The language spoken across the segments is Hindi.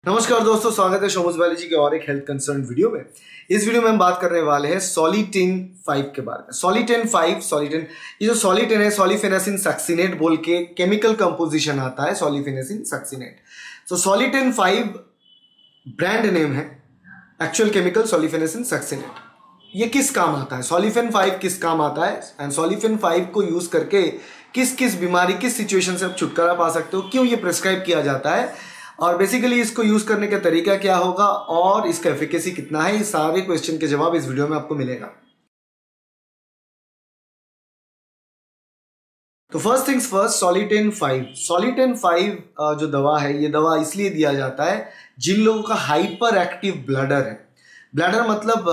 नमस्कार दोस्तों, स्वागत है शोमस बायोलॉजी के और एक हेल्थ कंसर्न वीडियो में। इस वीडियो में हम बात करने वाले हैं सोलिटेन 5 के बारे में। सोलिटेन 5 ये जो सोलिटेन है, सोलिफेनेसिन सक्सिनेट बोल के केमिकल कंपोजिशन आता है, सोलिफेनेसिन सक्सिनेट। तो सोलिटेन 5 ब्रांड नेम है, एक्चुअल केमिकल सोलिफेनेसिन सक्सिनेट। ये किस काम आता है, सोलिफेन 5 किस काम आता है एंड सोलिफेन 5 को यूज करके किस किस बीमारी, किस सिचुएशन से आप छुटकारा पा सकते हो, क्यों ये प्रिस्क्राइब किया जाता है और बेसिकली इसको यूज करने का तरीका क्या होगा और इसका एफिकेसी कितना है, ये सारे क्वेश्चन के जवाब इस वीडियो में आपको मिलेगा। तो फर्स्ट थिंग्स फर्स्ट, सोलिटेन 5 जो दवा है, ये दवा इसलिए दिया जाता है जिन लोगों का हाइपर एक्टिव ब्लडर है। ब्लडर मतलब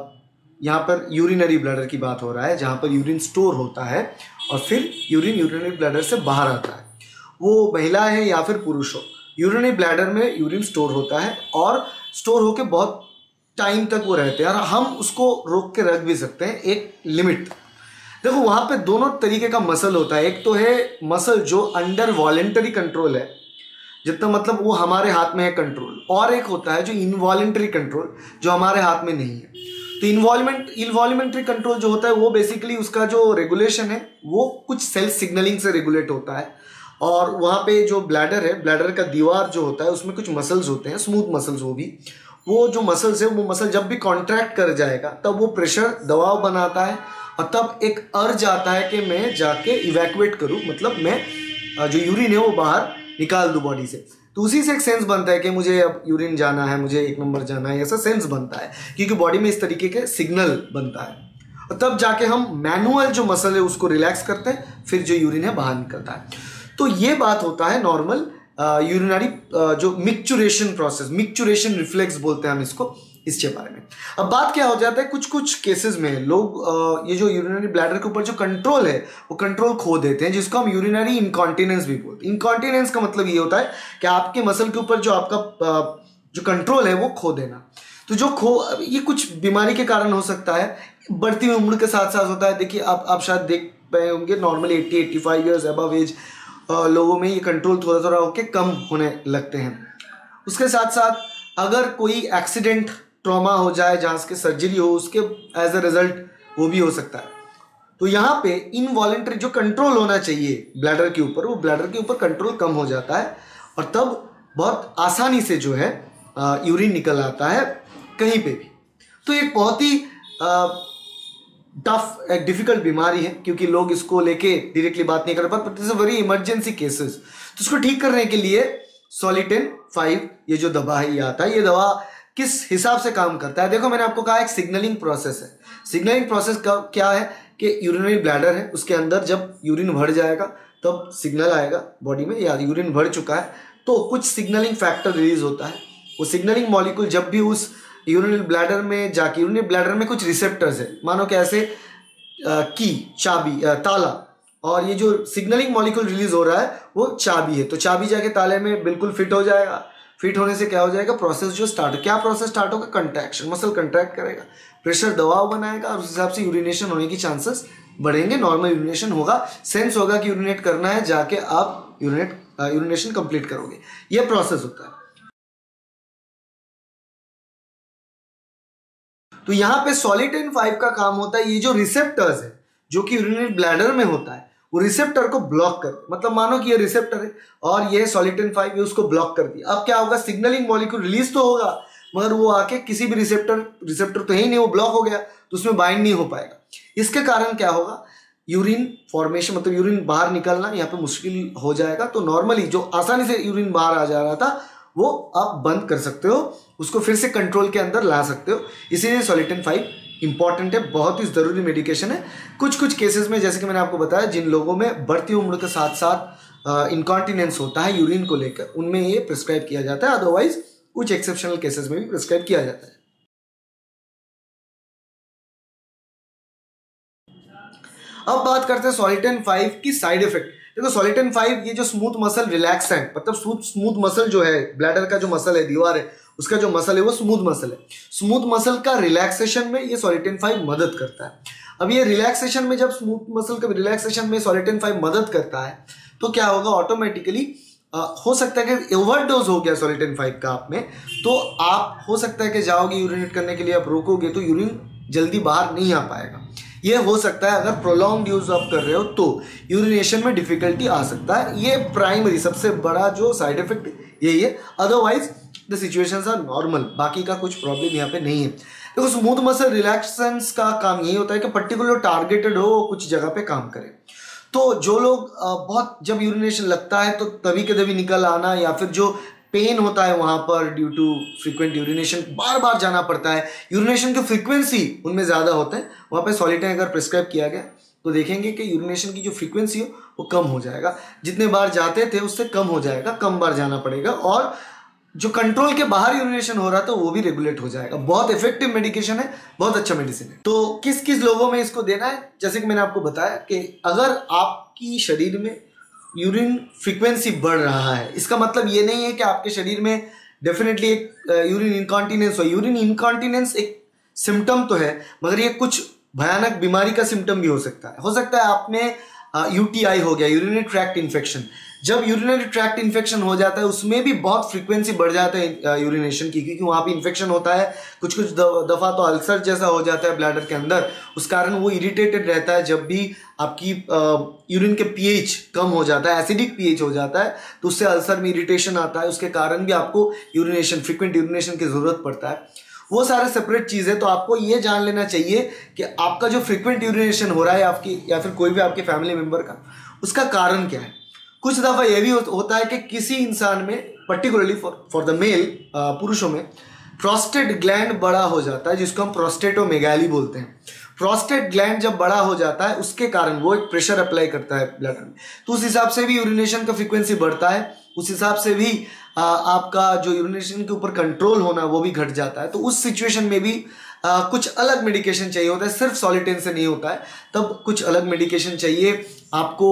यहाँ पर यूरिनरी ब्लडर की बात हो रहा है, जहां पर यूरिन स्टोर होता है और फिर यूरिन यूरिनरी ब्लडर से बाहर आता है। वो महिला है या फिर पुरुष हो, यूरिनरी ब्लैडर में यूरिन स्टोर होता है और स्टोर होकर बहुत टाइम तक वो रहते हैं और हम उसको रोक के रख भी सकते हैं एक लिमिट। देखो वहां पे दोनों तरीके का मसल होता है। एक तो है मसल जो अंडर वॉलेंटरी कंट्रोल है, जितना मतलब वो हमारे हाथ में है कंट्रोल, और एक होता है जो इनवॉलेंटरी कंट्रोल, जो हमारे हाथ में नहीं है। तो इनवॉल्यूमेंट्री कंट्रोल जो होता है वो बेसिकली उसका जो रेगुलेशन है वो कुछ सेल्फ सिग्नलिंग से रेगुलेट होता है। और वहाँ पे जो ब्लैडर है, ब्लैडर का दीवार जो होता है उसमें कुछ मसल्स होते हैं, स्मूथ मसल्स। वो जो मसल्स है, वो मसल जब भी कॉन्ट्रैक्ट कर जाएगा तब वो प्रेशर दबाव बनाता है और तब एक अर्ज आता है कि मैं जाके इवैक्यूएट करूँ, मतलब मैं जो यूरिन है वो बाहर निकाल दूँ बॉडी से। तो उसी से एक सेंस बनता है कि मुझे अब यूरिन जाना है, मुझे 1 नंबर जाना है, ऐसा सेंस बनता है क्योंकि बॉडी में इस तरीके के सिग्नल बनता है। और तब जाके हम मैनुअल जो मसल है उसको रिलैक्स करते हैं, फिर जो यूरिन है बाहर निकलता है। तो ये बात होता है नॉर्मल यूरिनरी जो मिक्चुरेशन प्रोसेस, मिक्चुरेशन रिफ्लेक्स बोलते हैं हम इसको, इसके बारे में। अब बात क्या हो जाता है, कुछ कुछ केसेस में लोग ये जो यूरिनरी ब्लैडर के ऊपर जो कंट्रोल है वो कंट्रोल खो देते हैं, जिसको हम यूरिनरी इनकॉन्टिनेंस भी बोलते हैं। इनकॉन्टिनेंस का मतलब ये होता है कि आपके मसल के ऊपर जो आपका जो कंट्रोल है वो खो देना। तो जो ये कुछ बीमारी के कारण हो सकता है, बढ़ती हुई उम्र के साथ साथ होता है। देखिए आप शायद देख पाए होंगे, नॉर्मली 80-85 ईयर्स अबव एज लोगों में ये कंट्रोल थोड़ा थोड़ा होके कम होने लगते हैं। उसके साथ साथ अगर कोई एक्सीडेंट, ट्रॉमा हो जाए जहाँ उसके सर्जरी हो, उसके एज अ रिजल्ट वो भी हो सकता है। तो यहाँ पे इनवॉलेंटरी जो कंट्रोल होना चाहिए ब्लैडर के ऊपर, वो ब्लैडर के ऊपर कंट्रोल कम हो जाता है और तब बहुत आसानी से जो है यूरिन निकल आता है कहीं पे भी। तो एक बहुत ही टफ, एक डिफिकल्ट बीमारी है क्योंकि लोग इसको लेके डायरेक्टली बात नहीं कर पाते, but it's a very emergency cases. तो इसको ठीक करने के लिए सोलिटेन 5 ये जो दवा है ये आता है। ये दवा किस हिसाब से काम करता है, देखो मैंने आपको कहा एक सिग्नलिंग प्रोसेस है। सिग्नलिंग प्रोसेस का क्या है कि यूरिनरी ब्लैडर है, उसके अंदर जब यूरिन भर जाएगा तब सिग्नल आएगा बॉडी में, या यूरिन भर चुका है तो कुछ सिग्नलिंग फैक्टर रिलीज होता है। वो सिग्नलिंग मॉलिक्यूल जब भी उस यूरिनरी ब्लैडर में जाके, यूरिनरी ब्लैडर में कुछ रिसेप्टर्स है, मानो कि ऐसे की, चाबी, ताला, और ये जो सिग्नलिंग मॉलिक्यूल रिलीज हो रहा है वो चाबी है। तो चाबी जाके ताले में बिल्कुल फिट हो जाएगा। फिट होने से क्या हो जाएगा, प्रोसेस जो स्टार्ट, क्या प्रोसेस स्टार्ट होगा, कंट्रैक्शन, मसल कंट्रैक्ट करेगा, प्रेशर दबाव बनाएगा और उस हिसाब से यूरिनेशन होने की चांसेस बढ़ेंगे। नॉर्मल यूरिनेशन होगा, सेंस होगा कि यूरिनेट करना है, जाके आप यूरिनेशन कंप्लीट करोगे। ये प्रोसेस होता है। तो यहाँ पे सोलिटेन 5 का काम होता है, ये जो रिसेप्टर्स है जो कि यूरिनरी ब्लैडर में होता है, वो रिसेप्टर को ब्लॉक कर, मतलब मानो कि ये रिसेप्टर है और ये सोलिटेन 5 ये उसको ब्लॉक कर दिया। अब क्या होगा, सिग्नलिंग मॉलिक्यूल रिलीज तो होगा मगर वो आके किसी भी रिसेप्टर तो है ही नहीं, वो ब्लॉक हो गया तो उसमें बाइंड नहीं हो पाएगा। इसके कारण क्या होगा, यूरिन फॉर्मेशन, मतलब यूरिन बाहर निकलना यहाँ पे मुश्किल हो जाएगा। तो नॉर्मली जो आसानी से यूरिन बाहर आ जा रहा था वो आप बंद कर सकते हो, उसको फिर से कंट्रोल के अंदर ला सकते हो। इसीलिए सोलिटेन 5 इंपॉर्टेंट है, बहुत ही जरूरी मेडिकेशन है। कुछ कुछ केसेस में, जैसे कि मैंने आपको बताया, जिन लोगों में बढ़ती उम्र के साथ साथ इनकॉन्टिनेंस होता है यूरिन को लेकर, उनमें ये प्रिस्क्राइब किया जाता है। अदरवाइज कुछ एक्सेप्शनल केसेस में भी प्रिस्क्राइब किया जाता है। अब बात करते हैं सोलिटेन 5 की साइड इफेक्ट। देखो सोलिटेन 5 ये जो स्मूथ मसल रिलैक्सेंट, मतलब स्मूथ मसल जो है, ब्लैडर का जो मसल है, दीवार है, उसका जो मसल है वो स्मूथ मसल है। स्मूथ मसल का रिलैक्सेशन में ये सोलिटेन 5 मदद करता है। अब ये रिलैक्सेशन में, जब स्मूथ मसल का रिलैक्सेशन में सोलिटेन 5 मदद करता है तो क्या होगा, ऑटोमेटिकली हो सकता है कि ओवरडोज हो गया सॉलिटेन 5 का आप में, तो आप हो सकता है कि जाओगे यूरिनेट करने के लिए, आप रोकोगे तो यूरिन जल्दी बाहर नहीं आ पाएगा। ये हो सकता है अगर प्रोलॉन्ग यूज आप कर रहे हो तो यूरिनेशन में डिफिकल्टी आ सकता है। ये प्राइमरी सबसे बड़ा जो साइड इफेक्ट यही है, otherwise the situations are normal, बाकी का कुछ प्रॉब्लम यहाँ पे नहीं है। देखो स्मूथ मसल रिलैक्सेंस का काम यही होता है कि पर्टिकुलर टारगेटेड हो, कुछ जगह पे काम करे। तो जो लोग बहुत जब यूरिनेशन लगता है तो तभी के तभी निकल आना, या फिर जो पेन होता है वहां पर ड्यू टू फ्रीक्वेंट यूरिनेशन, बार बार जाना पड़ता है, यूरिनेशन की फ्रीक्वेंसी उनमें ज़्यादा होता है, वहाँ पे सॉलिटेन अगर प्रिस्क्राइब किया गया तो देखेंगे कि यूरिनेशन की जो फ्रीक्वेंसी हो वो कम हो जाएगा, जितने बार जाते थे उससे कम हो जाएगा, कम बार जाना पड़ेगा, और जो कंट्रोल के बाहर यूरिनेशन हो रहा था वो भी रेगुलेट हो जाएगा। बहुत इफेक्टिव मेडिकेशन है, बहुत अच्छा मेडिसिन है। तो किस किस लोगों में इसको देना है, जैसे कि मैंने आपको बताया कि अगर आपकी शरीर में यूरिन फ्रीक्वेंसी बढ़ रहा है, इसका मतलब ये नहीं है कि आपके शरीर में डेफिनेटली एक यूरिन इनकॉन्टिनेंस हो। यूरिन इनकॉन्टिनेंस एक सिम्टम तो है, मगर ये कुछ भयानक बीमारी का सिम्टम भी हो सकता है। हो सकता है आप में यूटीआई हो गया, यूरिनरी ट्रैक्ट इन्फेक्शन। जब यूरिनरी ट्रैक्ट इन्फेक्शन हो जाता है उसमें भी बहुत फ्रीक्वेंसी बढ़ जाता है यूरिनेशन की, क्योंकि वहाँ पे इन्फेक्शन होता है, कुछ कुछ दफ़ा तो अल्सर जैसा हो जाता है ब्लैडर के अंदर, उस कारण वो इरिटेटेड रहता है। जब भी आपकी यूरिन के पीएच कम हो जाता है, एसिडिक पीएच हो जाता है, तो उससे अल्सर में इरिटेशन आता है, उसके कारण भी आपको यूरिनेशन, फ्रीक्वेंट यूरिनेशन की ज़रूरत पड़ता है। वो सारे सेपरेट चीज़ है। तो आपको ये जान लेना चाहिए कि आपका जो फ्रीक्वेंट यूरिनेशन हो रहा है आपकी या फिर कोई भी आपके फैमिली मेम्बर का, उसका कारण क्या है। कुछ दफ़ा ये भी होता है कि किसी इंसान में पर्टिकुलरली फॉर द मेल, पुरुषों में प्रोस्टेट ग्लैंड बड़ा हो जाता है, जिसको हम प्रोस्टेटोमेगाली बोलते हैं। प्रोस्टेट ग्लैंड जब बड़ा हो जाता है उसके कारण वो एक प्रेशर अप्लाई करता है ब्लड में, तो उस हिसाब से भी यूरिनेशन का फ्रीक्वेंसी बढ़ता है, उस हिसाब से भी आपका जो यूरिनेशन के ऊपर कंट्रोल होना वो भी घट जाता है। तो उस सिचुएशन में भी कुछ अलग मेडिकेशन चाहिए होता है, सिर्फ सॉलिटेन से नहीं होता है, तब कुछ अलग मेडिकेशन चाहिए आपको।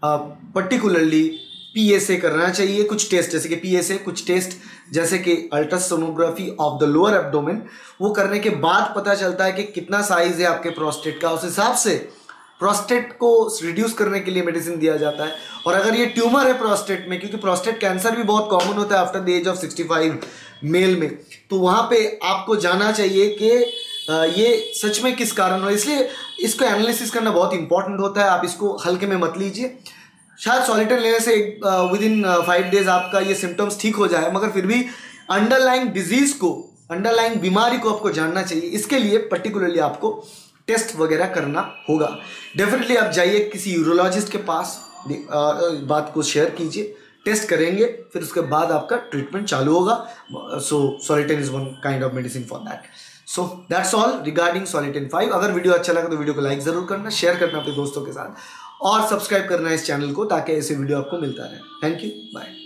पर्टिकुलरली पीएसए करना चाहिए, कुछ टेस्ट जैसे कि पीएसए, कुछ टेस्ट जैसे कि ultrasonography of the lower abdomen, वो करने के बाद पता चलता है कि कितना साइज है आपके प्रोस्टेट का, उस हिसाब से प्रोस्टेट को रिड्यूस करने के लिए मेडिसिन दिया जाता है। और अगर ये ट्यूमर है प्रोस्टेट में, क्योंकि प्रोस्टेट कैंसर भी बहुत कॉमन होता है after the age of 65 male में, तो वहाँ पे आपको जाना चाहिए कि ये सच में किस कारण हो। इसलिए इसको एनालिसिस करना बहुत इंपॉर्टेंट होता है, आप इसको हल्के में मत लीजिए। शायद सॉलिटेन लेने से विद इन 5 डेज आपका ये सिम्टम्स ठीक हो जाए, मगर फिर भी अंडरलाइंग डिजीज को, अंडरलाइंग बीमारी को आपको जानना चाहिए। इसके लिए पर्टिकुलरली आपको टेस्ट वगैरह करना होगा। डेफिनेटली आप जाइए किसी यूरोलॉजिस्ट के पास, बात को शेयर कीजिए, टेस्ट करेंगे, फिर उसके बाद आपका ट्रीटमेंट चालू होगा। So Soliten is one kind of medicine for that. So that's all regarding Soliten 5। अगर वीडियो अच्छा लगा तो वीडियो को लाइक जरूर करना, शेयर करना अपने दोस्तों के साथ, और सब्सक्राइब करना इस चैनल को ताकि ऐसे वीडियो आपको मिलता रहे। Thank you, bye.